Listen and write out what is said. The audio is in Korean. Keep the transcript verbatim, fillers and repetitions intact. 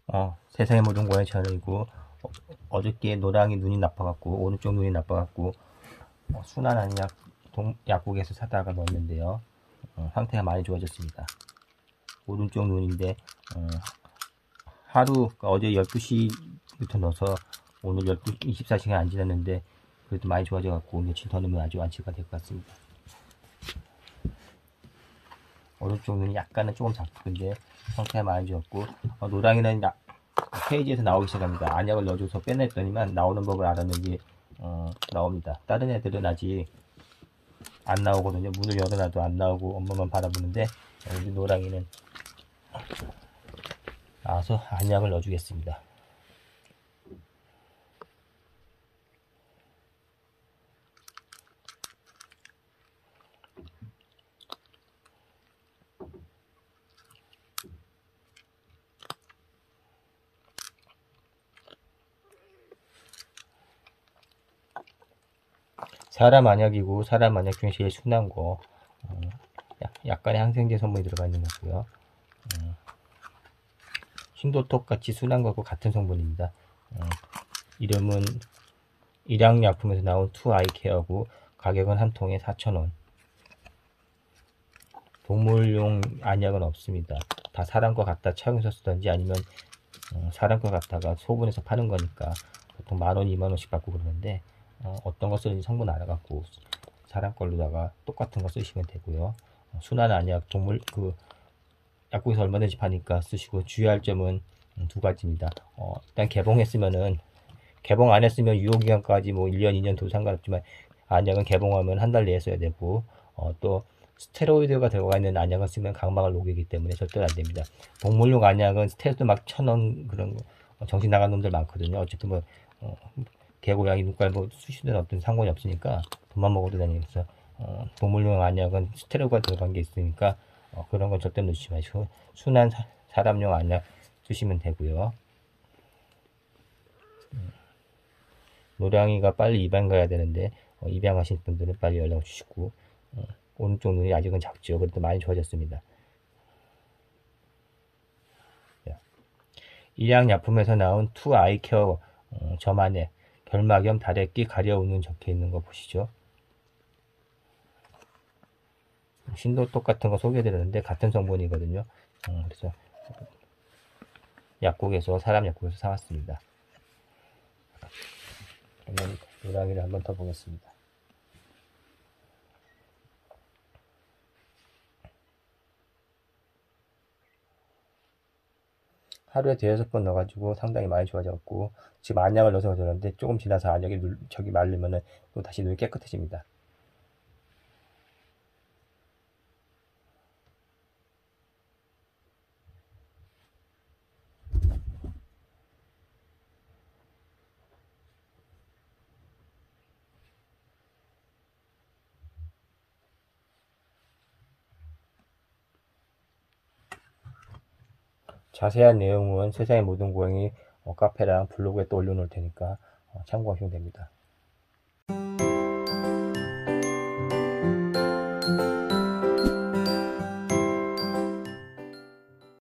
어, 세상의 모든 고양이 저녁이고 어, 어저께 노랑이 눈이 나빠갖고 오른쪽 눈이 나빠갖고 어, 순한 안약 동, 약국에서 사다가 넣었는데요. 어, 상태가 많이 좋아졌습니다. 오른쪽 눈인데 어, 하루 그러니까 어제 열두 시부터 넣어서 오늘 열두, 이십사 시간 안 지났는데 그래도 많이 좋아져갖고 며칠 더 넣으면 아주 완치가 될 것 같습니다. 오른쪽 눈이 약간은 조금 작은데 상태가 많이 좋았고 어, 노랑이는 약, 페이지에서 나오기 시작합니다. 안약을 넣어줘서 빼냈더니만 나오는 법을 알았는지 어, 나옵니다. 다른 애들은 아직 안 나오거든요. 문을 열어놔도 안 나오고 엄마만 바라보는데 우리 노랑이는 나와서 안약을 넣어주겠습니다. 사람 안약이고 사람 안약 중에 제일 순한 거 어, 약간의 항생제 성분이 들어가 있는 거고요. 어, 신도톡 같이 순한 거고 같은 성분입니다. 어, 이름은 일양약품에서 나온 투 아이케어고 가격은 한 통에 사천 원. 동물용 안약은 없습니다. 다 사람 거 갖다 차용해서 쓰던지 아니면 어, 사람 거 갖다가 소분해서 파는 거니까 보통 만 원, 이만 원씩 받고 그러는데 어, 어떤 거 쓰는지 성분 알아갖고 사람 걸로다가 똑같은 거 쓰시면 되고요. 어, 순한 안약 동물 그 약국에서 얼마든지 파니까 쓰시고 주의할 점은 두 가지입니다. 어, 일단 개봉했으면은 개봉 안 했으면 유효기간까지 뭐 일 년, 이 년 도 상관없지만 안약은 개봉하면 한 달 내에 써야 되고 어, 또 스테로이드가 들어가 있는 안약을 쓰면 각막을 녹이기 때문에 절대로 안 됩니다. 동물용 안약은 스테로이드 막 천원 그런 거, 어, 정신 나간 놈들 많거든요. 어쨌든 뭐 어, 개고양이 눈깔 뭐 수시는 어떤 상관이 없으니까 돈만 먹어도 다니면서 어, 동물용 안약은 스테로이드가 들어간 게 있으니까 어, 그런 건 절대 넣지 마시고 순한 사, 사람용 안약 쓰시면 되고요. 노량이가 빨리 입양 가야 되는데 어, 입양하신 분들은 빨리 연락 주시고 어, 오른쪽 눈이 아직은 작죠. 그래도 많이 좋아졌습니다. 일양약품에서 나온 투 아이케어 어, 저만의 결막염, 다래끼, 가려우는 적혀 있는 거 보시죠. 신도톡 같은 거 소개해드렸는데 같은 성분이거든요. 어, 그래서 약국에서 사람 약국에서 사왔습니다. 그러면 노랑이를 한번 더 보겠습니다. 하루에 대여섯 번 넣어가지고 상당히 많이 좋아졌고 지금 안약을 넣어서 그러는데 조금 지나서 안약이 눌, 저기 마르면은 또 다시 눈이 깨끗해집니다. 자세한 내용은 세상의 모든 고양이 어, 카페랑 블로그에 또 올려놓을 테니까 어, 참고하시면 됩니다.